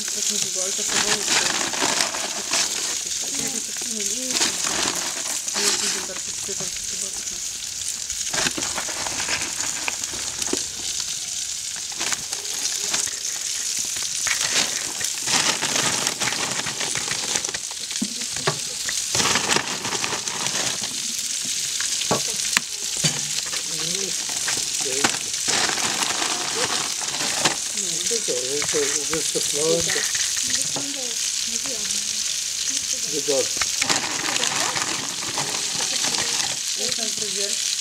tak niedługo, ale to powoli to nie widzę bardzo czytam chyba. Wysypnąłem to. Wygodnie. Jest ten fryzjer.